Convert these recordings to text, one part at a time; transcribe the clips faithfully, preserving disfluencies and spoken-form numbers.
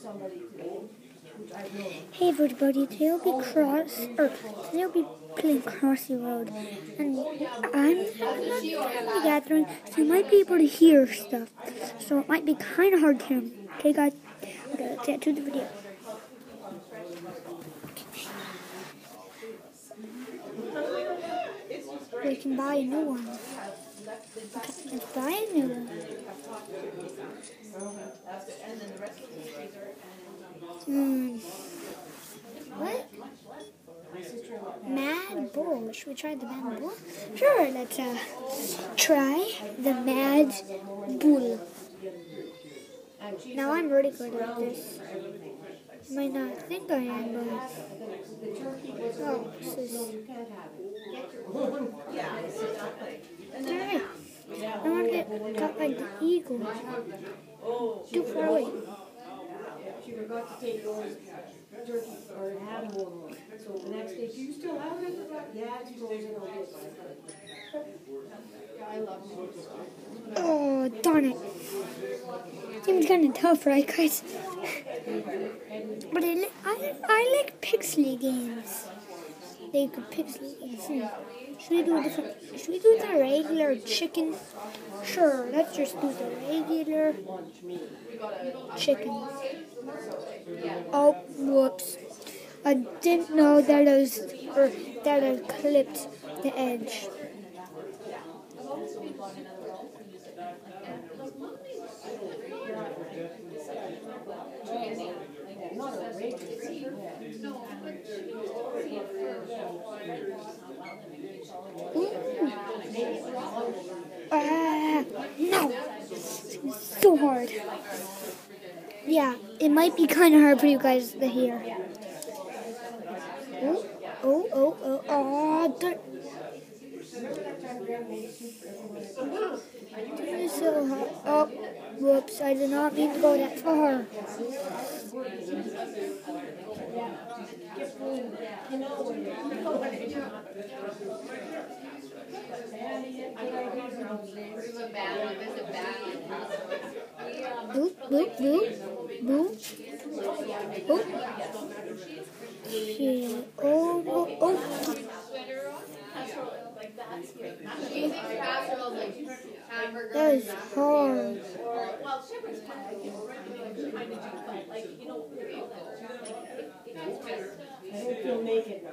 Hey everybody, today I'll be cross, or today I'll be playing Crossy Road, and I'm not family gathering, so you might be able to hear stuff, so it might be kind of hard to hear me. Okay guys, okay, let's get to the video. We can buy a new one. Okay, let's buy a new one. Hmm. What? Mad Bull. Should we try the Mad Bull? Sure, let's uh, try the Mad Bull. Now I'm really good at this. You might not think I am, but... Oh, this is... Alright. I want to get got by the eagle. Too far away. She forgot to take those turkey or an animal one. So the next day, do you still have it? Yeah, it's frozen. I love it. Oh, darn it. Seems kind of tough, right, guys? But I, I, I like Pixley games. They could Pixley games. Hmm. Should we do a different? Should we do the regular chicken? Sure, let's just do the regular chicken. Oh, whoops! I didn't know that I was, or that I clipped the edge. Ah, no! So hard. Yeah, it might be kind of hard for you guys to hear. Oh, oh, oh, oh, oh, darn. This is so hard. Oh, whoops, I did not mean to go that far. Boop, boop, boop, boop. Oh. Yeah. Oh, oh, oh. That is hard. I hope you'll make it.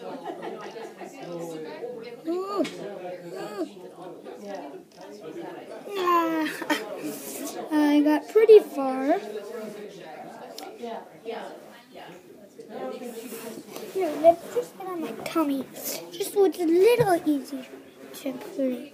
Ooh. Ah, I got pretty far. Here, let's just get on my tummy, just so it's a little easier to breathe.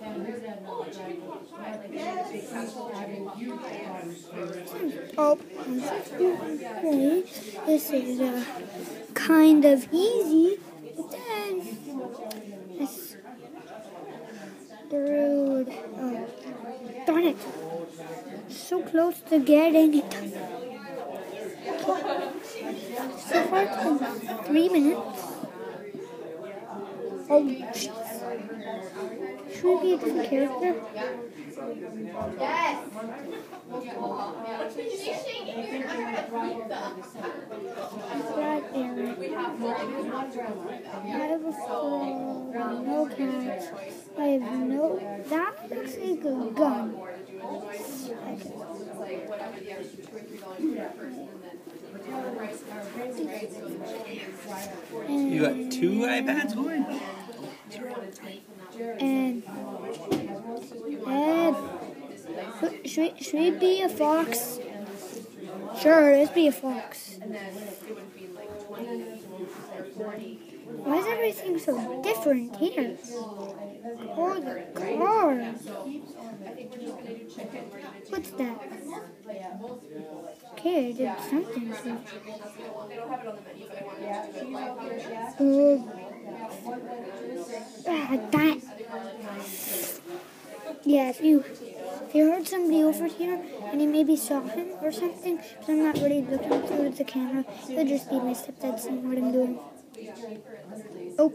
Oh, okay. This is uh, kind of easy, but then it's rude. Oh, darn it! So close to getting it. So far, it's been three minutes. Oh, jeez. Should we be a different character? Yes. That area. I have a phone, no cats. I have no. That looks like a gun. You got two iPads going? And, and should, should we be a fox? Sure, let's be a fox. Why is everything so different here? Oh, the cars. What's that? Okay, I did something to it. Oh, ah, that. Yeah, if you, if you heard somebody over here and you maybe saw him or something, but I'm not really looking through the camera, it would just be my stepdad seeing what I'm doing. Oh,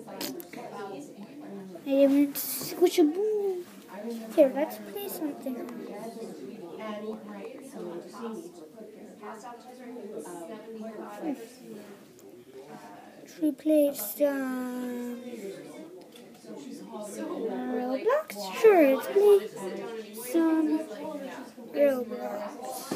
I went squish-a-boo. Here, let's play something. Should we play some Roblox? Sure, let's play some Roblox.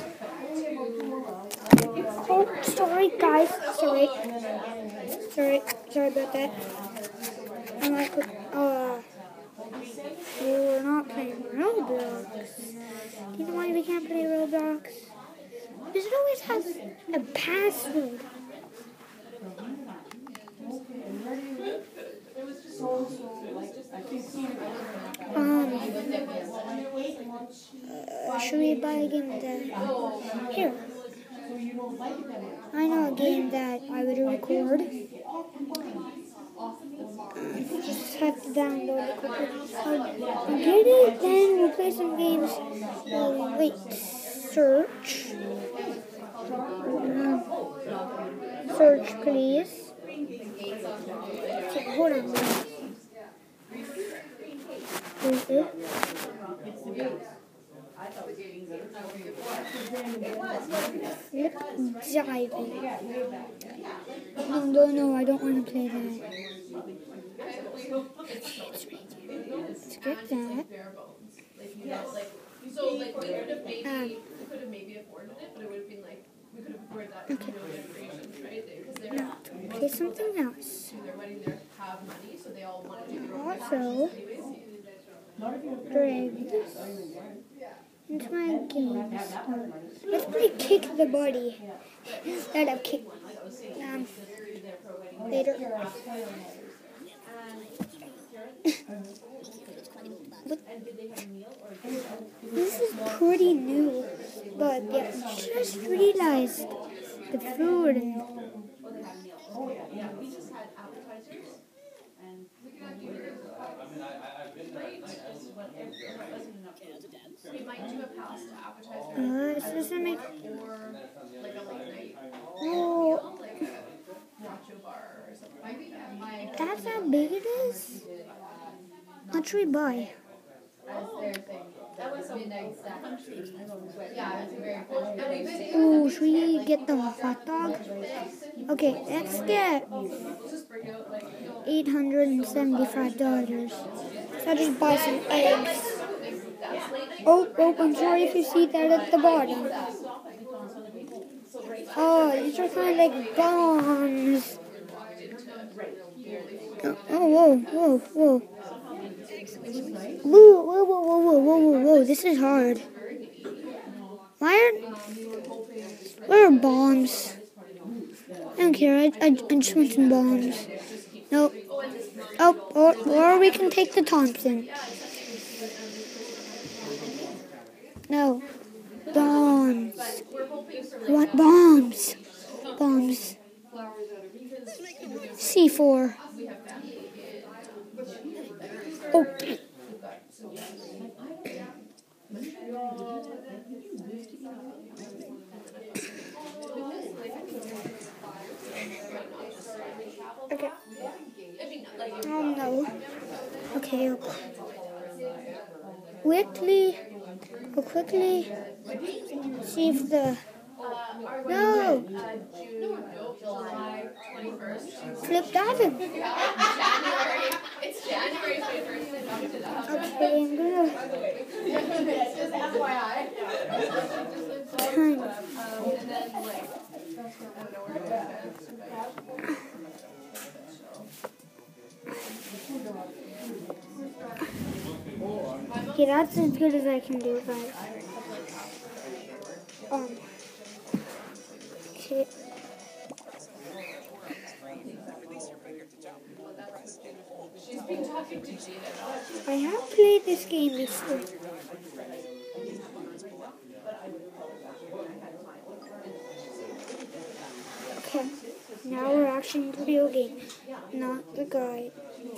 Oh, sorry guys, sorry. Sorry, sorry about that. I'm like, uh, we're not playing Roblox. Do you know why we can't play Roblox? Because it always has a password. Um, uh, should we buy a game that, here, I know a game that I would record. Just have to download it quickly. I'll get it, then we'll play some games. Uh, wait, search. Uh, search, please. Okay, hold on. Is it? Flip diving. No, no, no, I don't want to play that. Okay, it's right here. Let's get that. So like we could have maybe Um, we could have maybe afforded it, but it would have been like we could have afforded that with Okay. no decorations, right? Because they're No, not play something else. to their wedding, they have money, so they all want to do their own Also, anyways. drag this into my game stuff. Let's play kick the body. Instead of kick. Um, later. But this is pretty new, but yeah, just realized the food and We just had appetizers and we could have do we might do a pasta appetizer uh, this doesn't make. or like a late night Oh, like a nacho bar or something. My that's how big it is. What should we buy? that was a midnight snack. Yeah, it was very cool. And we did Oh, should we get the hot dog? Okay, let's get eight hundred and seventy-five dollars. So I'll just buy some eggs. Oh, oh, I'm sorry if you see that at the bottom. Oh, these are kind of like bombs. Oh, oh, whoa, whoa, whoa. Whoa, whoa, whoa, whoa, whoa, whoa, whoa, whoa, this is hard. Why are, where are bombs? I don't care, I, I, I just want some bombs. Nope. Oh, or, or we can take the Thompson. No. Bombs. I want bombs. Bombs. C four. Oh. Okay. Um, no. Okay. I'll quickly, I'll quickly see if the. No. Flip diving. It's January twenty-first. Okay, I'm gonna. Just F Y I. Time. And then like I don't know where to go. Okay, that's as good as I can do, guys. Um. Okay. She's been talking to Gina. I have played this game before. Okay. Now we're actually in the real game, not the guide.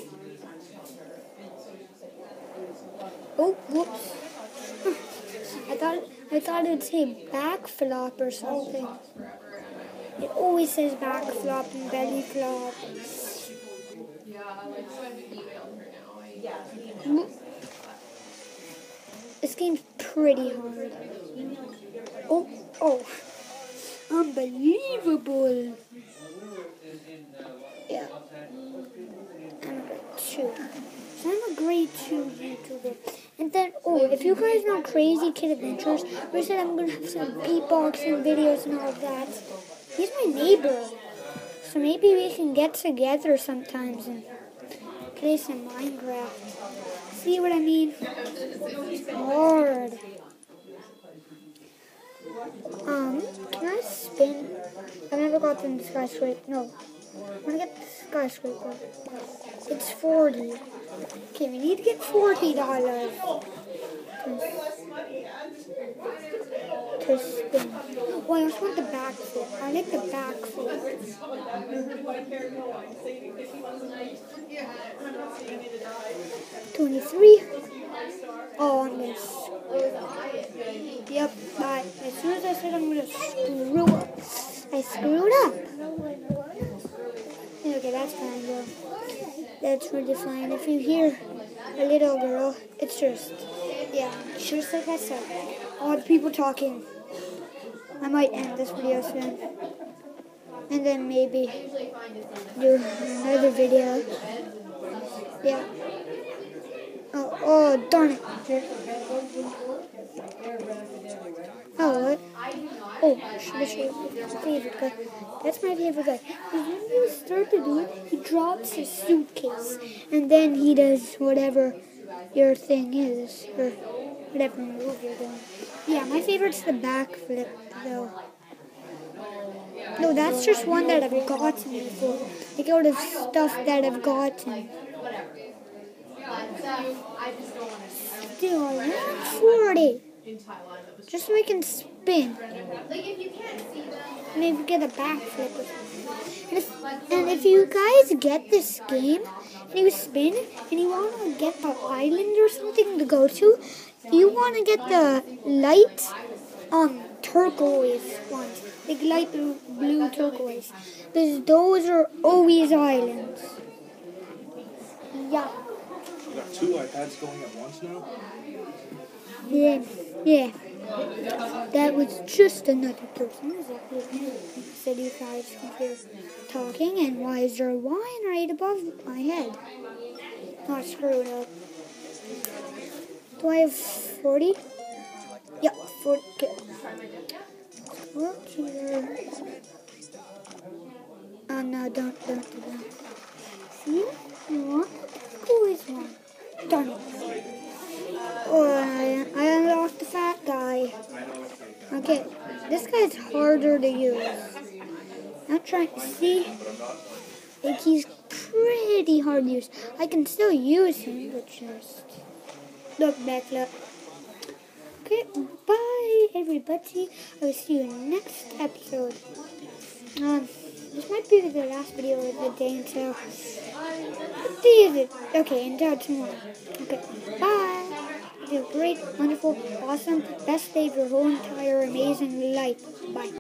Oh, whoops. I thought I thought it'd say back flop or something. It always says back flop and belly flop. Yeah, like so I've emailed her now. I, yeah. Mm. This game's pretty hard. Oh, oh. Unbelievable. Yeah. I'm a grade two. So I'm a grade two YouTuber. And then, oh, if you guys know Crazy Kid Adventures, we said I'm going to have some beatboxing videos and all of that. He's my neighbor. So maybe we can get together sometimes and play some Minecraft. See what I mean? It's hard. Um, can I spin? I've never gotten the skyscraper. No. I want to get the skyscraper. It's forty. Okay, we need to get forty dollars to spin. Oh, I also want the backflip. I like the backflip. Twenty-three. Oh, on this. Yep, but as soon as I said I'm gonna screw up, I screwed up. Okay, that's fine though. That's really fine. If you hear a little girl, it's just, yeah, just like I said, all the people talking. I might end this video soon. And then maybe do another video. Yeah. Oh, oh darn it. Oh, what? Oh, this is my favorite guy. That's my favorite guy. Because when you start to do it, he drops his suitcase. And then he does whatever your thing is. Or whatever move you're doing. Yeah, my favorite's the backflip, though. No, that's just one that I've gotten before. Like out of stuff that I've gotten. Still, I want forty. Just so I can spin. Maybe get a backflip or something. And if, and if you guys get this game, and you spin, and you want to get the island or something to go to, you want to get the light um, turquoise ones. Like light blue, blue turquoise. Because those are always islands. Yeah. You got two iPads going at once now? Yeah. Yeah. That was just another person. Exactly. Said you guys can hear talking, and why is there a wine right above my head? Not screwed up. Do I have forty? Yeah, forty. Okay. Look here. Oh no, don't, don't do that. See? You want the turquoise one. Darn it. Oh, I, I unlocked the fat guy. Okay, this guy's harder to use. I'm trying to see. Like, he's pretty hard to use. I can still use him, but just look back, look. Okay, bye everybody. I will see you in the next episode. Um, this might be the last video of the day until. What day is it? Okay, until tomorrow. Okay, bye. Have a great, wonderful, awesome, best day of your whole entire amazing life. Bye.